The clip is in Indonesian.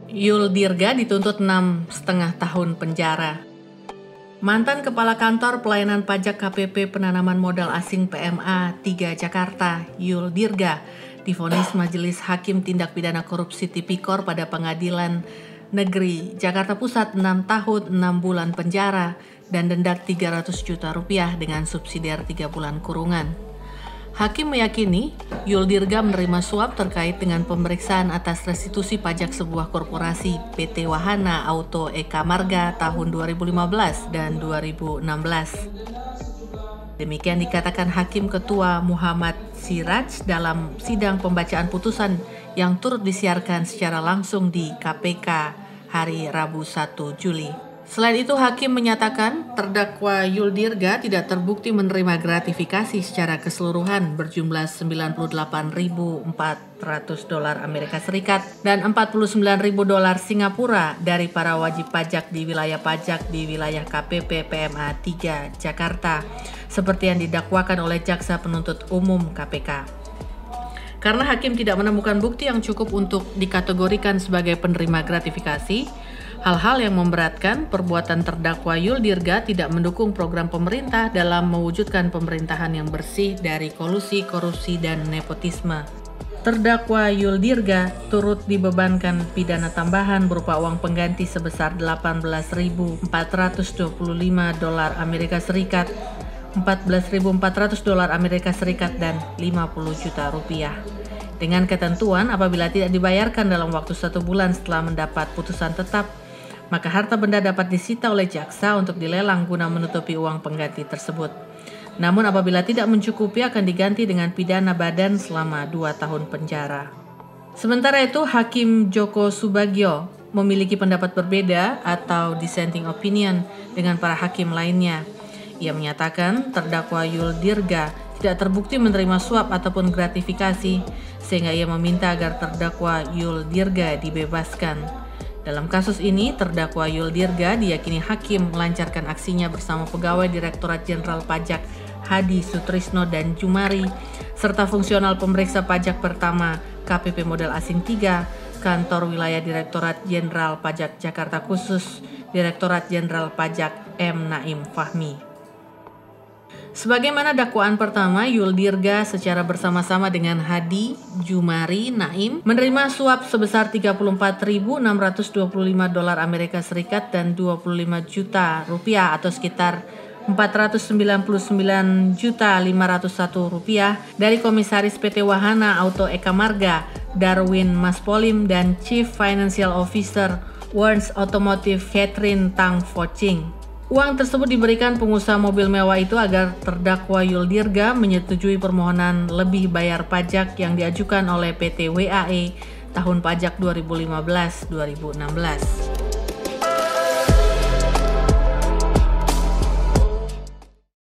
Yul Dirga dituntut 6,5 tahun penjara. Mantan Kepala Kantor Pelayanan Pajak KPP Penanaman Modal Asing PMA 3 Jakarta, Yul Dirga, divonis Majelis Hakim Tindak Pidana Korupsi Tipikor pada Pengadilan Negeri Jakarta Pusat 6 tahun 6 bulan penjara dan denda 300 juta rupiah dengan subsidiar 3 bulan kurungan. Hakim meyakini Yul Dirga menerima suap terkait dengan pemeriksaan atas restitusi pajak sebuah korporasi PT Wahana Auto Eka Marga tahun 2015 dan 2016. Demikian dikatakan Hakim Ketua Muhammad Siraj dalam sidang pembacaan putusan yang turut disiarkan secara langsung di KPK hari Rabu 1 Juli. Selain itu, Hakim menyatakan terdakwa Yul Dirga tidak terbukti menerima gratifikasi secara keseluruhan berjumlah $98.400 Amerika Serikat dan $49.000 Singapura dari para wajib pajak di wilayah KPP PMA 3 Jakarta, seperti yang didakwakan oleh Jaksa Penuntut Umum KPK. Karena Hakim tidak menemukan bukti yang cukup untuk dikategorikan sebagai penerima gratifikasi, hal-hal yang memberatkan perbuatan terdakwa Yul Dirga tidak mendukung program pemerintah dalam mewujudkan pemerintahan yang bersih dari kolusi, korupsi, dan nepotisme. Terdakwa Yul Dirga turut dibebankan pidana tambahan berupa uang pengganti sebesar $18.425 Amerika Serikat, $14.400 Amerika Serikat, dan 50 juta rupiah. Dengan ketentuan apabila tidak dibayarkan dalam waktu 1 bulan setelah mendapat putusan tetap, maka harta benda dapat disita oleh jaksa untuk dilelang guna menutupi uang pengganti tersebut. Namun apabila tidak mencukupi akan diganti dengan pidana badan selama 2 tahun penjara. Sementara itu, Hakim Joko Subagio memiliki pendapat berbeda atau dissenting opinion dengan para hakim lainnya. Ia menyatakan terdakwa Yul Dirga tidak terbukti menerima suap ataupun gratifikasi, sehingga ia meminta agar terdakwa Yul Dirga dibebaskan. Dalam kasus ini, terdakwa Yul Dirga diyakini Hakim melancarkan aksinya bersama pegawai Direktorat Jenderal Pajak Hadi Sutrisno dan Jumari, serta fungsional pemeriksa pajak pertama KPP Modal Asing 3, Kantor Wilayah Direktorat Jenderal Pajak Jakarta Khusus, Direktorat Jenderal Pajak M. Naim Fahmi. Sebagaimana dakwaan pertama, Yul Dirga secara bersama-sama dengan Hadi, Jumari, Naim menerima suap sebesar $34.625 Amerika Serikat dan 25 juta rupiah atau sekitar $499.501 dari Komisaris PT Wahana Auto Eka Marga, Darwin Maspolim, dan Chief Financial Officer Warns Automotive Catherine Tang Focing. Uang tersebut diberikan pengusaha mobil mewah itu agar terdakwa Yul Dirga menyetujui permohonan lebih bayar pajak yang diajukan oleh PT WAE tahun pajak 2015-2016.